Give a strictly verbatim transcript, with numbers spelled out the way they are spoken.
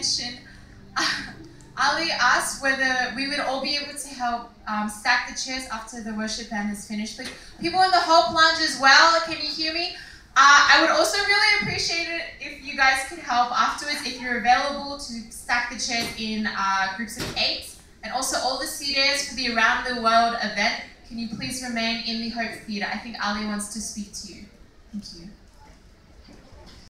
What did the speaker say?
question. Ali asked whether we would all be able to help um, stack the chairs after the worship band has finished. But people in the Hope Lounge as well, can you hear me? Uh, I would also really appreciate it if you guys could help afterwards, if you're available to stack the chairs in uh, groups of eight. And also all the seaters for the Around the World event, can you please remain in the Hope Theatre? I think Ali wants to speak to you. Thank you.